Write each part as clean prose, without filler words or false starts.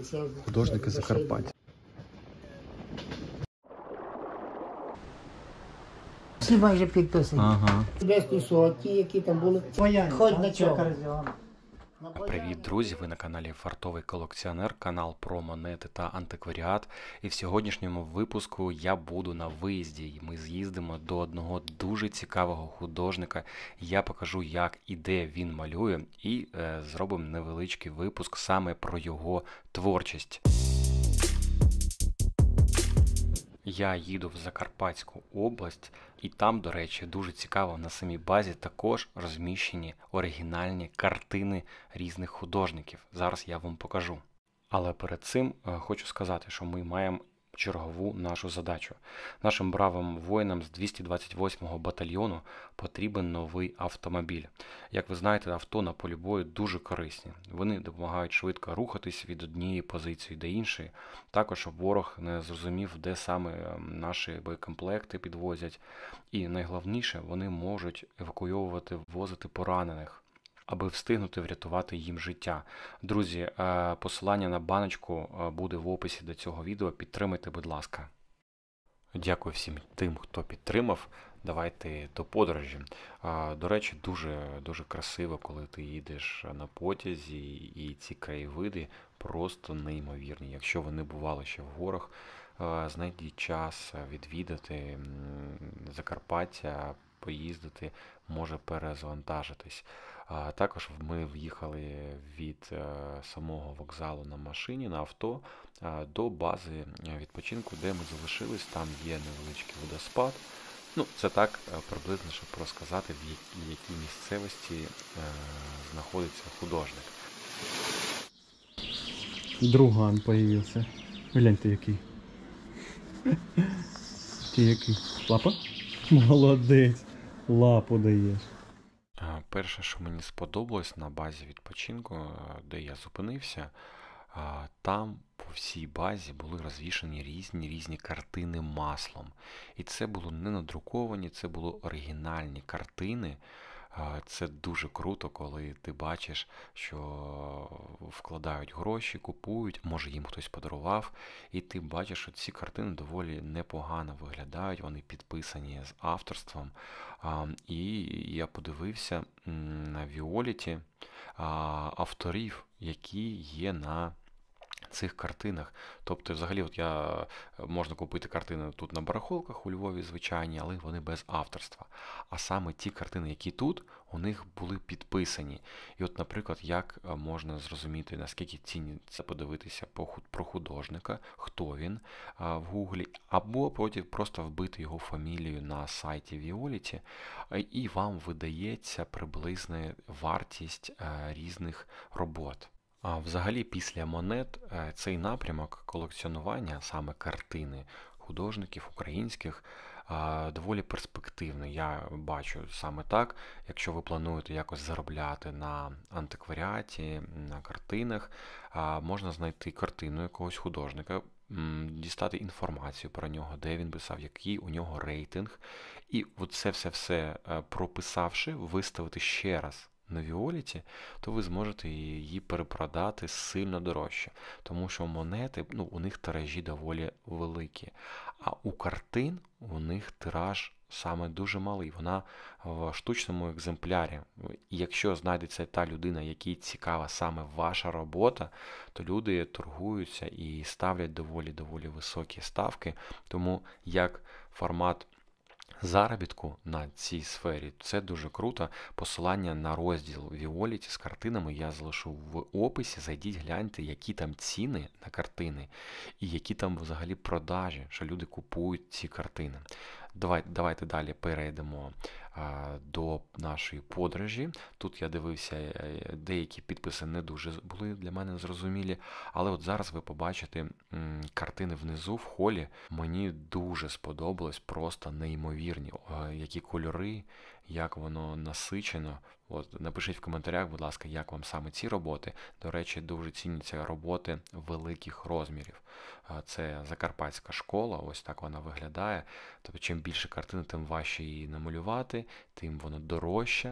Художники Закарпаття. Всі майже підписані. Ага. Десь ті, які там були. Хоч на чого. Привіт, друзі! Ви на каналі Фартовий колекціонер, канал про монети та антикваріат. І в сьогоднішньому випуску я буду на виїзді. І ми з'їздимо до одного дуже цікавого художника. Я покажу, як і де він малює, і зробимо невеличкий випуск саме про його творчість. Я їду в Закарпатську область, і там, до речі, дуже цікаво, на самій базі також розміщені оригінальні картини різних художників. Зараз я вам покажу. Але перед цим хочу сказати, що ми маємо чергову нашу задачу. Нашим бравим воїнам з 228-го батальйону потрібен новий автомобіль. Як ви знаєте, авто на полі бою дуже корисні. Вони допомагають швидко рухатись від однієї позиції до іншої. Також, щоб ворог не зрозумів, де саме наші боєкомплекти підвозять. І найголовніше, вони можуть евакуйовувати, ввозити поранених, аби встигнути врятувати їм життя. Друзі, посилання на баночку буде в описі до цього відео. Підтримайте, будь ласка. Дякую всім тим, хто підтримав. Давайте до подорожі. До речі, дуже красиво, коли ти їдеш на потязі, і ці краєвиди просто неймовірні. Якщо ви не бували ще в горах, знайдіть час відвідати Закарпаття, поїздити, може перезавантажитись. Також ми в'їхали від самого вокзалу на машині, на авто, до бази відпочинку, де ми залишились. Там є невеличкий водоспад. Ну, це так приблизно, щоб розказати, в якій місцевості знаходиться художник. Друган появився. Гляньте, який. Ти який? Лапа? Молодець. Лапу даєш. Перше, що мені сподобалось на базі відпочинку, де я зупинився, там по всій базі були розвішані різні картини маслом. І це було не надруковані, це були оригінальні картини. Це дуже круто, коли ти бачиш, що вкладають гроші, купують, може їм хтось подарував, і ти бачиш, що ці картини доволі непогано виглядають, вони підписані з авторством. І я подивився на Віоліті авторів, які є на цих картинах. Тобто, взагалі, можна купити картини тут на барахолках у Львові звичайні, але вони без авторства. А саме ті картини, які тут, у них були підписані. І от, наприклад, як можна зрозуміти, наскільки цінно це подивитися про художника, хто він в гуглі, або просто вбити його фамілію на сайті Віоліті, і вам видається приблизна вартість різних робот. Взагалі, після монет цей напрямок колекціонування, саме картини художників українських, доволі перспективний. Я бачу саме так. Якщо ви плануєте якось заробляти на антикваріаті, на картинах, можна знайти картину якогось художника, дістати інформацію про нього, де він писав, який у нього рейтинг, і це все прописавши, виставити ще раз на Віоліті, то ви зможете її перепродати сильно дорожче. Тому що монети, у них тиражі доволі великі. А у картин у них тираж саме дуже малий. Вона в штучному екземплярі. І якщо знайдеться та людина, якій цікава саме ваша робота, то люди торгуються і ставлять доволі високі ставки. Тому як формат заробітку на цій сфері, це дуже круто. Посилання на розділ Віоліті з картинами я залишу в описі. Зайдіть, гляньте, які там ціни на картини і які там взагалі продажі, що люди купують ці картини. Давайте далі перейдемо до нашої подорожі. Тут я дивився, деякі підписи не дуже були для мене зрозумілі, але от зараз ви побачите картини внизу в холі. Мені дуже сподобалось, просто неймовірні, які кольори, як воно насичено. Напишіть в коментарях, будь ласка, як вам саме ці роботи. До речі, дуже ціняться роботи великих розмірів. Це Закарпатська школа, ось так вона виглядає. Тобто, чим більше картини, тим важче її намалювати, тим воно дорожче.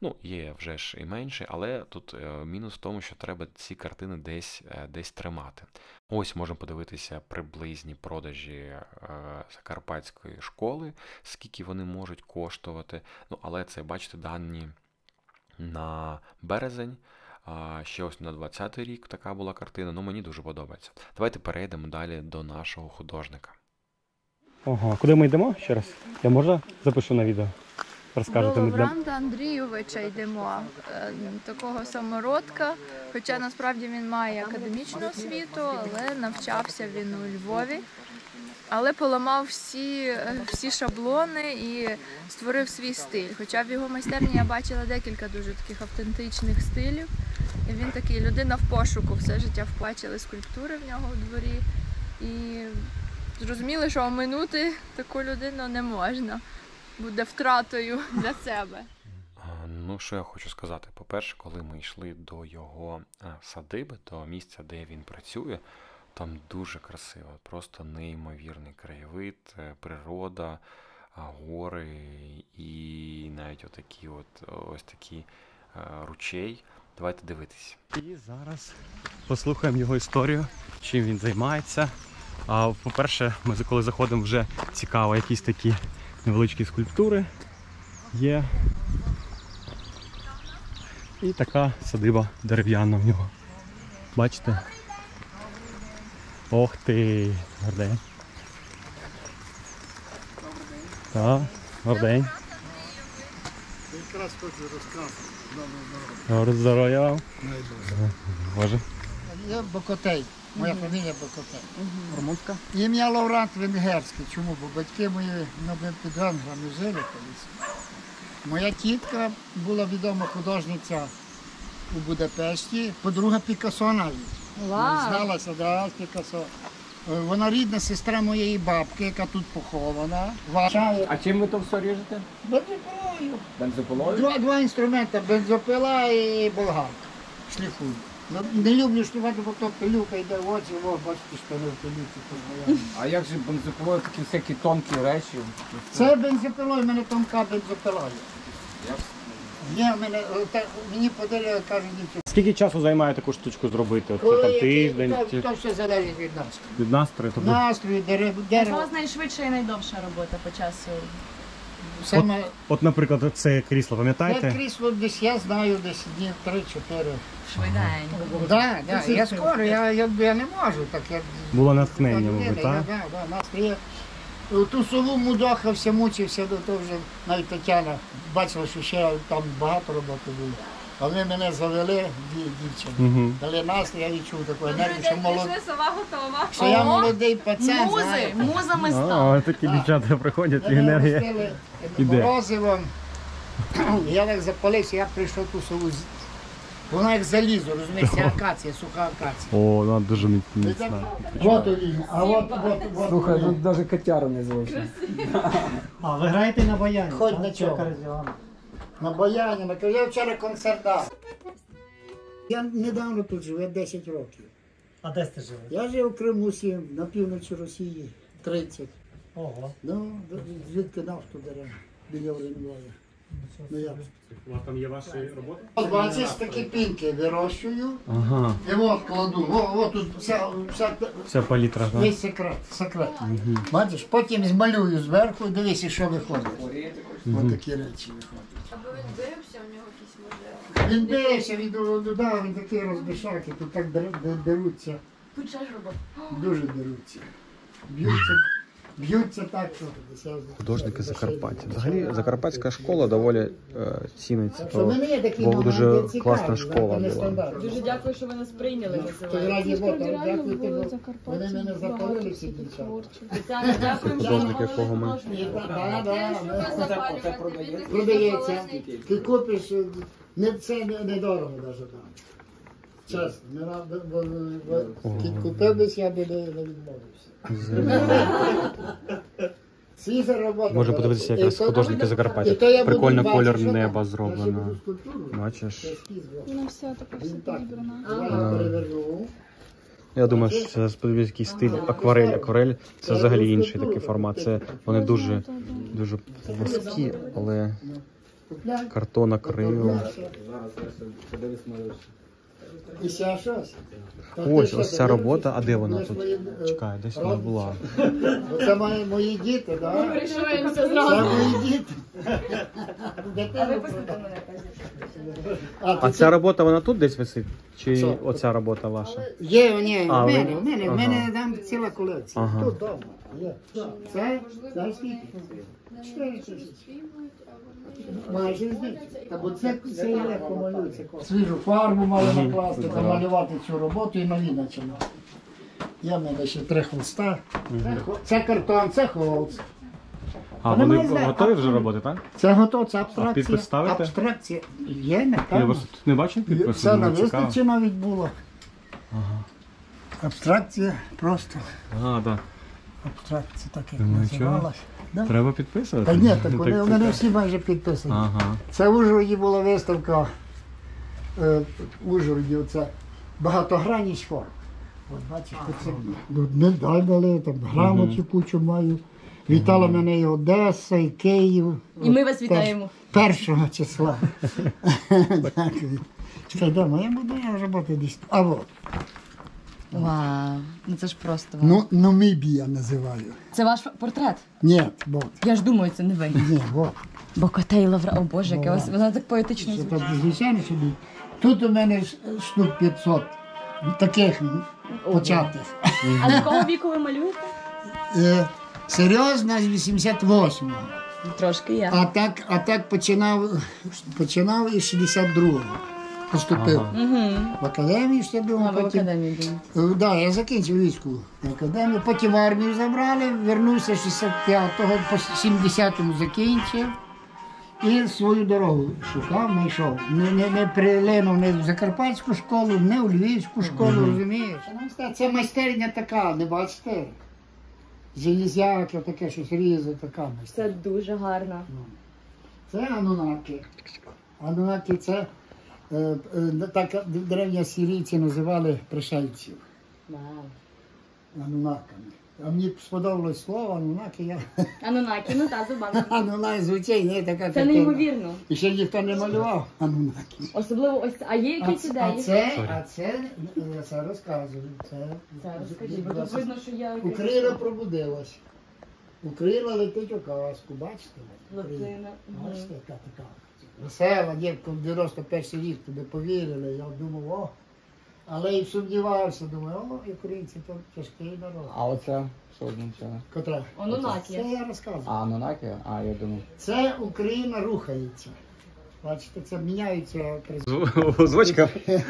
Ну, є вже ж і менше, але тут мінус в тому, що треба ці картини десь тримати. Ось можемо подивитися приблизні продажі Закарпатської школи, скільки вони можуть коштувати. Ну, але це, бачите, дані на березень. Ще ось на 20-й рік така була картина, ну мені дуже подобається. Давайте перейдемо далі до нашого художника. Ого, куди ми йдемо ще раз? Я можна запишу на відео? Розкажете До мені. Лавранда Андрійовича йдемо, такого самородка, хоча насправді він має академічну освіту, але навчався він у Львові. Але поламав всі шаблони і створив свій стиль. Хоча в його майстерні я бачила декілька дуже таких автентичних стилів. І він такий людина в пошуку, все життя вбачили скульптури в нього у дворі. І зрозуміли, що оминути таку людину не можна. Буде втратою для себе. Ну, що я хочу сказати. По-перше, коли ми йшли до його садиби, до місця, де він працює, там дуже красиво, просто неймовірний краєвид, природа, гори і навіть ось такі ручей. Давайте дивитись. І зараз послухаємо його історію, чим він займається. По-перше, ми коли заходимо, вже цікаво, якісь такі невеличкі скульптури є. І така садиба дерев'яна в нього. Бачите? Ох ти, гордень. Так, гордень. Якраз хочу розказати. Здоров'я вам. Боже. Я Бокотей. Моя фамілія Бокотей. Румунська? Ім'я Лаврант венгерське. Чому? Бо батьки мої під Венграми жили колись. Моя тітка була відома художниця у Будапешті, подруга Пікассо навіть. Зналася, да, з Пікассо. Вона рідна сестра моєї бабки, яка тут похована. А чим ви то все ріжете? Бензопилою. Бензопилою? Два інструменти, бензопила і болгарка. Шліфую. Не люблю шліфувати, бо то пилюка йде в очі, бачите, що не в пилюці постоянно. А як же бензопилою такі всякі тонкі речі? Це бензопилою, в мене тонка бензопила є. Мені подарили, кажуть, дівчата. Скільки часу займає таку штучку зробити? Це там тиждень? То все залежить від настрою. Від настрою? Тобто... Настрою, Це дерево. у вас найшвидша і найдовша робота по часу. Саме От, наприклад, це крісло, це пам'ятаєте? крісло десь, я знаю, десь днів 3-4. Швиденько. Так, я скоро, я не можу. Так, Було натхнення, мабуть, так? Так, настрій. Ту сову мудохався, мучився, то вже навіть Тетяна бачила, що ще там багато роботи було. Але мене завели дівчини. Дали настрій, я відчув таку енергію, що я молодий пацан. Музи, муза миста. А, такі дівчата приходять, і енергія іде. Морозивом. Я так запалився, я прийшов ту сову. Вона як залізо, розумієш, це акація, суха акація. О, вона дуже міцна. Вот Оліна, а от. Слухай, тут навіть котяру не звичайно. А, ви граєте на баяні? Хоч на чому. На баяні, я вчора концерт дав. Я недавно тут живу, 10 років. А де ти живеш? Я жив у Криму 7, на півночі Росії 30. Ого. Ну, звідки нафту беремо, біля Оренбурга. Ну як? У вас там є ваші роботи? От бачиш, такі пінки вирощую, Ага, і от кладу. О, тут вся палітра, так? весь секрет. Бачиш, потім змалюю зверху, дивись, що виходить. Ось такі речі виходять. Аби він бився, у нього якісь може. Він бився, він такий розбишаки, тут так деруться, Тут ще ж робота. дуже деруться. Б'ються так, що... Художники Закарпаття. Взагалі, закарпатська школа доволі ціниться. Що в мене є такі Бо моменти дуже цікаві, класна школа була. нестандартні. Дуже дякую, що ви нас прийняли. Ти раді Бога, дякую тобі. Вони мене запалили всі дівчата. Тетяна, дякую, що Художник, ви якого ми- Продається. Ти купиш, це недорого навіть там. Чесно, купив би, я би не відмовився. Можна подивитися якраз художники Закарпаття. Прикольно колір неба зроблено. Бачиш? Вона вся така вся підібрана. Я думаю, що це сподіваюся якийсь стиль акварель. Акварель це взагалі інший такий формат. Це вони дуже плоскі, але Купляй. Картона крила. І ще щось. Ось ця робота, а де вона тут? Чекай, десь вона була. Це мої діти, так? Вирішуємося Це зразу. мої діти. А ця робота, вона тут десь висить? Чи Що? оця робота ваша? Є, ні, в А, мене, ви- в мене там ціла колекція. Ага. Тут вдома. Є. Це скільки? 4 тисячі. Майже звідси. Та бо це я легко малюю. Свіжу фарбу мали накласти, намалювати цю роботу і нові починати. Я в мене ще 3 холста. Це картон, це холст. А Вони вони мають готові вже роботи, так? Це готово, це А абстракція. підпис ставите? Абстракція. Є, Я напевно. вас тут не бачив підпису? Це на Думаю, цікаво. виставці навіть було. Абстракція просто. Ага, так. Абстракція так як Думаю, називалась. Да? Треба підписувати? Та ні, так вони цікаво. всі майже підписані. Ага. Це в Ужгороді була виставка. В Ужгороді оце багатогранність форм. От бачиш, це медаль дали, там грамоту кучу маю. Вітала мене і Одеса, і Київ. І ми вас вітаємо. 1 числа. Дякую. Чекай, де моя буде, я роботи десь. А от. Вау, ну це ж просто вау. Ну, Намібія називаю. Це ваш портрет? Ні, от. Я ж думаю, це не ви. Ні, от. Бо Котей Лавра, о Боже, яке ось вона так поетично Це звучить. так звичайно собі. Тут у мене штук 500 таких початих. А з якого віку ви малюєте? Серйозно, з 88-го. Трошки є. А так починав із 62-го. Поступив в академію, А, 62-го. ви в Потім, академії думаю. да, я закінчив військову академію, потім в армію забрали, вернувся 65-го, по 70-му закінчив. І свою дорогу шукав, знайшов. Не прилинув не в Закарпатську школу, не у Львівську школу, розумієш? Це майстерня така, не бачите? Железяки, таке щось різати, така майстерня. Це дуже гарно. Це анунаки. Анунаки це так древні сирійці називали пришельців. Вау. Анунаками. А мені сподобалось слово анунаки, я Анунакі, ну та зубами. анунак звучить, не така Це картина. неймовірно. І ще ніхто не малював анунаки. Особливо ось це. А є якісь ідеї? Це розказую. Це розкажіть, бо тут видно, що я... Україна пробудилась. Україна летить у казку, бачите? Латина. Бачите, яка така. Весела дівка в 91-й рік тобі повірили. Я думав, о. Але і сумнівався, думаю, о, українці то тяжкий народ. А оце що означає? Котра? Анунакі. Це я розказую. А, Анунакі? А, я думав. Це Україна рухається. Бачите, це міняється Звучка.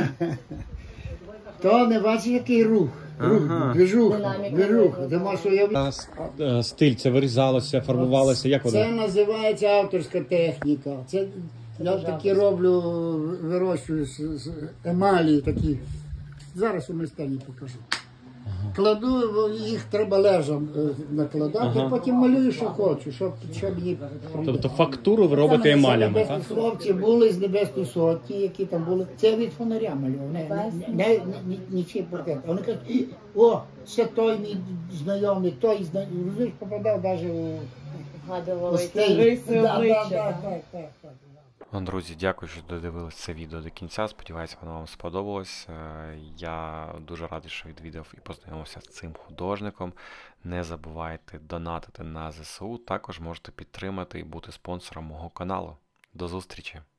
То не бачиш, який рух. Рух, движуха, Динаміка движуха. руху, Ти можеш уявити. Стиль, це вирізалося, фарбувалося, як Це воно? називається авторська техніка. Це я такі роблю, вирощую з емалі такі. Зараз у майстерні покажу. Кладу, їх треба лежам накладати, потім малюю, що хочу, щоб їх Тобто фактуру ви робите емалями, так? Небесні хлопці були з Небесної Сотні, які там були. Це від фонаря малював, нічий портрет. Вони кажуть, о, це той мій знайомий, той знайомий. Розумієш, попадав навіть у Гадували, які стиль. риси обличчя. Так. Друзі, дякую, що додивились це відео до кінця. Сподіваюся, воно вам сподобалось. Я дуже радий, що відвідав і познайомився з цим художником. Не забувайте донатити на ЗСУ. Також можете підтримати і бути спонсором мого каналу. До зустрічі!